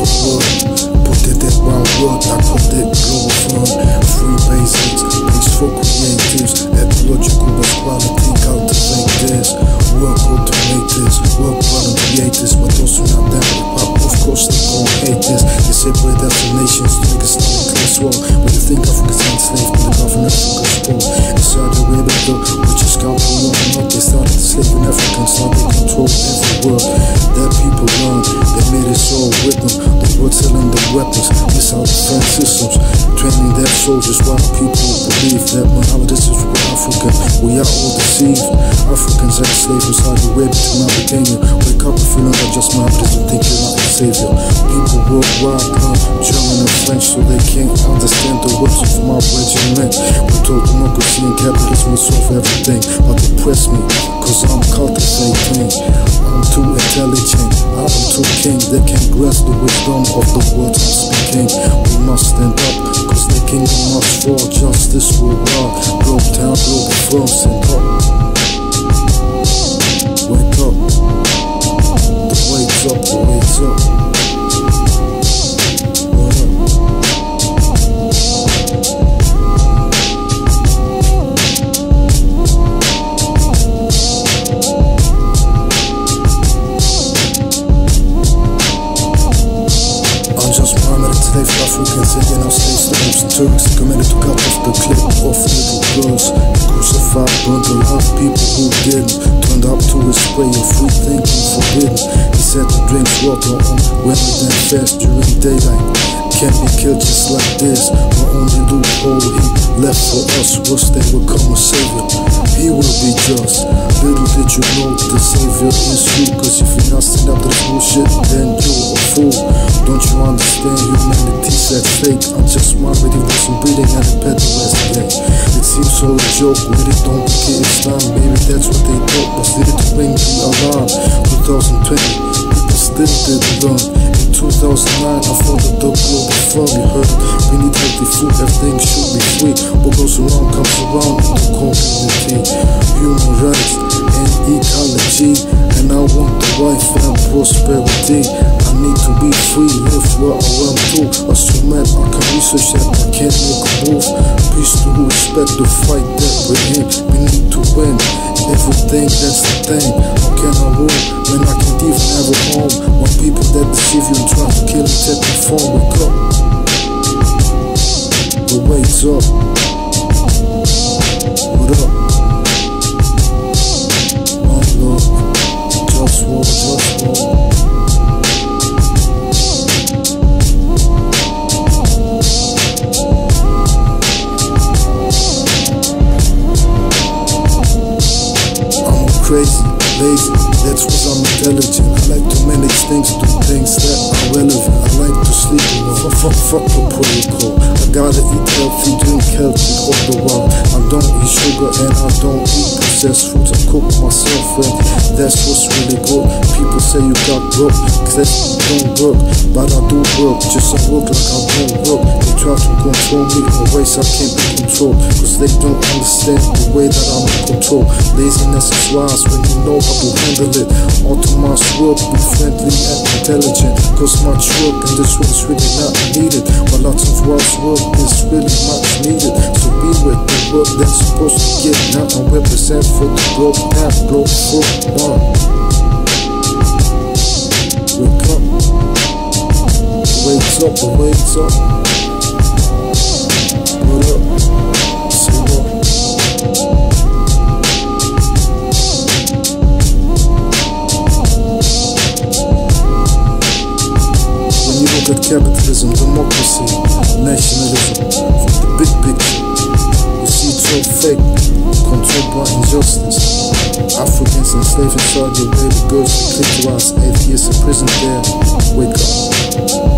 hard work. Put that one word, I call that global firm. Free basics, peaceful creatives, ecological but quality, cultivate this. Work automate this, work run and create this. But those who not down with pop, of course they gon' hate this. They separate us from nations, niggas not in class war. When you think Africa's enslaved, the government Africa's poor. Inside the way they go, which is scalpel one up. They started enslaving Africans, now they control every world. That people learn, they made us all with them. The world selling the weapons, this our defense systems. Training their soldiers while people believe that Muhammad is for Africa. We are all deceived. Africans ex-slaves from Saudi Arabia to Mauritania. Wake up and feel like just Muhammad doesn't think you're not a savior. People worldwide learn German and French so they can't understand the words of my regiment. We're told democracy and capitalism will solve everything, but they press me, cause I'm cultivating. I'm too intelligent, I'm too king. They can't grasp the wisdom of the words I'm speaking. We must stand up, cause the kingdom must fall. Justice will rise, Globetown, Globalfirm, stand up. Wake up, the wake's up, the wake's up. Enslaved Africans in our states, the Arabs and Turks committed to cut off the clip of little girls. Crucified, burned a lot of people who didn't. Turned up to a spray of free thinking forbidden. He said to drink water on weather than fast during daylight. Can't be killed just like this. The only loophole he left for us was they would come a savior. He will be just. Little did you know the savior is you. Cause if you're not standing up to this bullshit, then you're a fool. Don't you understand humanity's at fake? I'm just my ready with some breathing and a pet the rest day. It seems all a joke, really don't get Islam. Maybe that's what they thought, but did it ring the alarm. 2020, people still didn't learn. In 2009, I founded the Globalfirm, you heard. We need healthy food, everything should be free. What goes around comes around in the community. Human rights and ecology, and I want the wife and prosperity. I need to be free, live where I want to. Assume that I can research that I can't make a move. Peace to respect the fight that we're in. We need to win everything, that's the thing. How can I rule when I can't even have a home? When people that deceive you and try to kill and take the phone. Wake up, the wake's up. What up? One love, JustWar, JustWar. Crazy, lazy, that's what I'm intelligent. I like to manage things, do things that are relevant. I like to sleep alone, fuck the protocol. I gotta eat healthy, drink healthy all the while. I don't eat sugar and I don't eat processed foods. I cook myself and that's what's really good. People say you got broke, cause that don't work. But I do work, just I work like I don't work. They try to control me in ways I can't be controlled, cause they don't understand the way that I'm in control. Laziness is wise when you know how to handle it. Automatic work, be friendly and intelligent. Cause much work in this world is really not needed, but lots of wise work is really much needed. So be with the work that's supposed to get now and represent for the Globetown, Globalfirm. Wake up, the wake's up, the wake's up. What up? Say what? Look at capitalism, democracy, nationalism, from the big picture. You see it's all fake, controlled by injustice. Africans enslaved in Saudi Arabia, girls who click to us, 8 years in prison there. Wake up.